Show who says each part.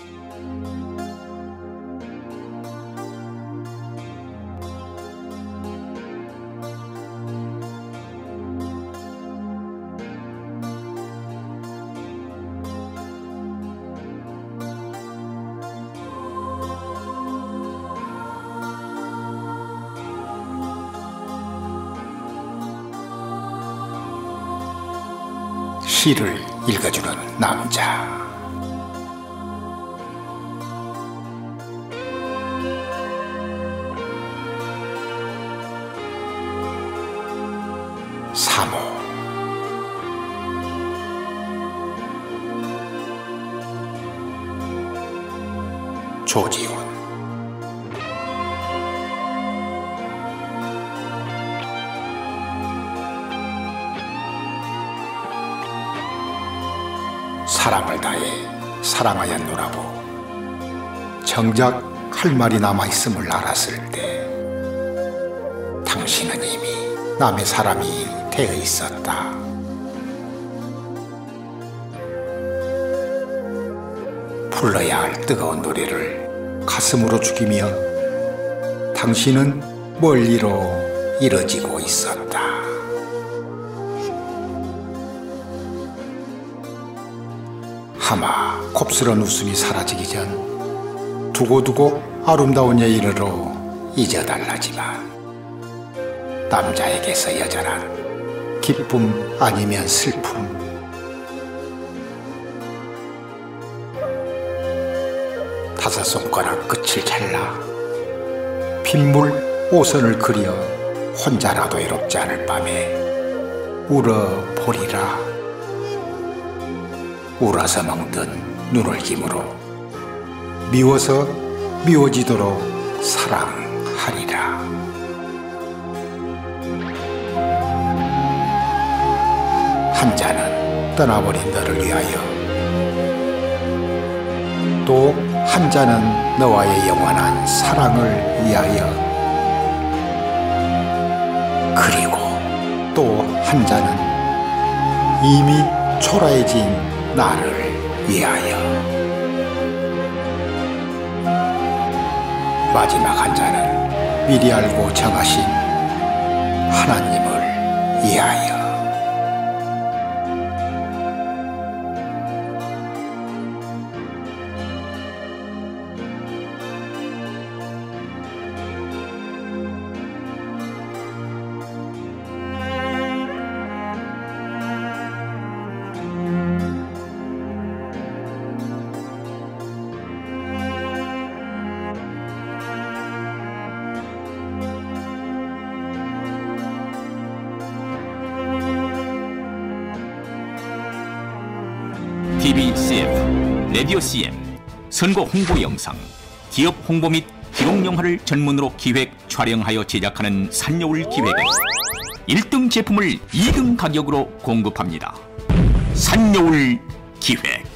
Speaker 1: 시를 읽어주는 남자. 사모. 조지훈. 사랑을 다해 사랑하였노라고 정작 할 말이 남아있음을 알았을 때 당신은 이미 남의 사람이 되어 있었다. 불러야 할 뜨거운 노래를 가슴으로 죽이며 당신은 멀리로 이뤄지고 있었다. 아마 곱스런 웃음이 사라지기 전 두고두고 아름다운 여인으로 잊어달라지만 남자에게서 여전한 기쁨 아니면 슬픔, 다섯 손가락 끝을 잘라 빗물 5선을 그려 혼자라도 외롭지 않을 밤에 울어보리라. 울어서 멍든 눈을 힘으로 미워서 미워지도록 사랑하리라. 한 잔은 떠나버린 너를 위하여, 또 한 잔은 너와의 영원한 사랑을 위하여, 그리고 또 한 잔은 이미 초라해진 나를 위하여. 마지막 한 잔은 미리 알고 정하신 하나님을 위하여.
Speaker 2: TV CF, 라디오 CM, 선거 홍보 영상, 기업 홍보 및 기록 영화를 전문으로 기획, 촬영하여 제작하는 산여울 기획은 1등 제품을 2등 가격으로 공급합니다. 산여울 기획.